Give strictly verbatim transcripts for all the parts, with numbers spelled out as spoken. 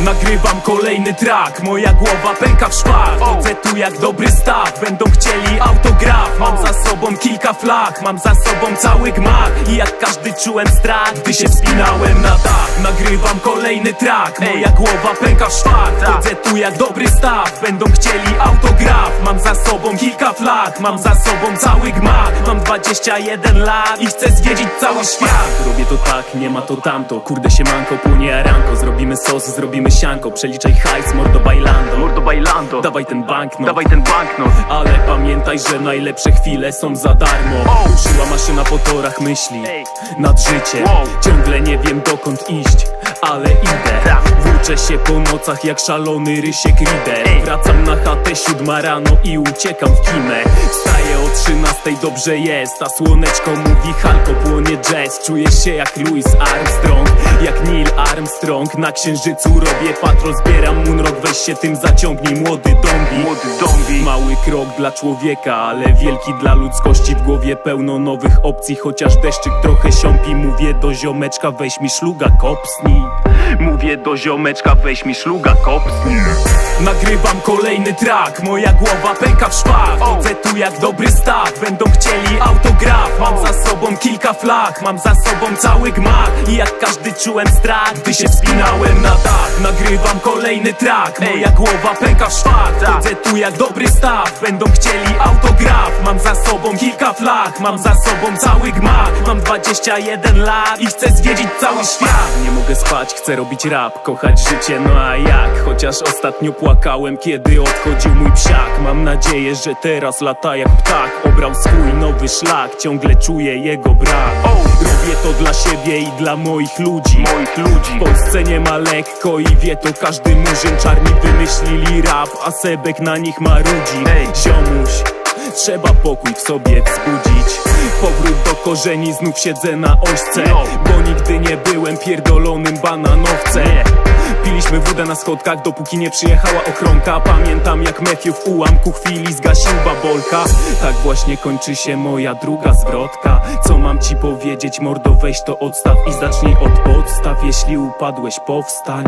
Nagrywam kolejny track, moja głowa pęka w szwach. Chodzę tu jak dobry staw, będą chcieli autograf. Mam za sobą kilka flag, mam za sobą cały gmach. I jak każdy czułem strach, gdy się wspinałem na dach. Nagrywam kolejny track, moja głowa pęka w szwach. Chodzę tu jak dobry staw, będą chcieli autograf. Mam za sobą kilka flag, mam za sobą cały gmach. Mam dwadzieścia jeden lat i chcę zwiedzić cały świat. Robię to tak, nie ma to tamto, kurde się manko, płynie aranko. Zrobimy sos, zrobimy sianko, przeliczaj hajs, mordo bailando. Mordo bailando, dawaj ten banknot, dawaj ten banknot. Ale pamiętaj, że najlepsze chwile są za darmo. Ruszyła maszyna po torach myśli nad życiem. Ciągle nie wiem dokąd iść, ale idę. Włóczę się po nocach jak szalony rysiek Rider. Wracam na chatę siódma rano i uciekam w kimę. Wstaję o trzynastej, dobrze jest, a słoneczko mówi halko, płonie jazz. Czuję się jak Louis Armstrong, jak Neil Armstrong. Na księżycu robię patrol, zbieram moonrock. Weź się tym zaciągnij, młody dąbi. Młody dąbi. Mały krok dla człowieka, ale wielki dla ludzkości. W głowie pełno nowych opcji, chociaż deszczyk trochę siąpi. Mówię do ziomeczka, weź mi szluga, kopsnij. Mówię do ziomeczka, weź mi szluga, kopsnij. Nagrywam kolejny track, moja głowa pęka w szwach. Chodzę tu jak dobry staw, będą chcieli autograf. Mam za sobą kilka flag, mam za sobą cały gmach. I jak każdy czułem strach, gdy się wspinałem na dach. Nagrywam kolejny track, moja głowa pęka w szwach. Chodzę tu jak dobry staw, będą chcieli autograf. Mam za sobą kilka flag, mam za sobą cały gmach. Mam dwadzieścia jeden lat i chcę zwiedzić cały świat. Nie mogę spać, chcę robić rap, kochać życie, no a jak? Chociaż ostatnio płakałem, kiedy odchodził mój psiak. Mam nadzieję, że teraz lata jak ptak. Obrał swój nowy szlak, ciągle czuję jego brak. Robię to dla siebie i dla moich ludzi. Moich ludzi. W Polsce nie ma lekko i wie to każdy murzyn. Czarni wymyślili rap, a Sebek na nich marudzi. Ziomuś, trzeba pokój w sobie wzbudzić. Powrót do korzeni, znów siedzę na ośce. Bo nigdy nie byłem pierdolonym bananowcem. Piliśmy wódę na schodkach, dopóki nie przyjechała ochronka. Pamiętam jak Matthew w ułamku chwili zgasił babolka. Tak właśnie kończy się moja druga zwrotka. Co mam ci powiedzieć, mordo, weź to odstaw i zacznij od podstaw. Jeśli upadłeś, powstań.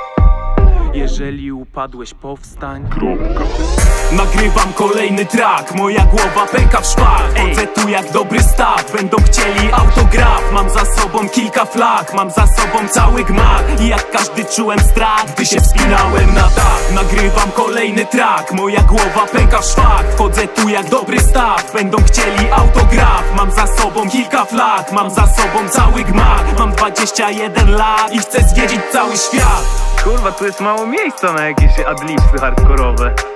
Jeżeli upadłeś, powstań. Kropka. Nagrywam kolejny track, moja głowa pęka w szwach. Chodzę tu jak dobry staw, będą chcieli autograf. Mam za sobą kilka flag, mam za sobą cały gmach. I jak każdy czułem strach, gdy się wspinałem na dach. Nagrywam kolejny track, moja głowa pęka w szwach. Chodzę tu jak dobry staw, będą chcieli autograf. Mam za sobą kilka flag, mam za sobą cały gmach. Mam dwadzieścia jeden lat i chcę zwiedzić cały świat. Kurwa, tu jest mało miejsca na jakieś adlibsy hardkorowe.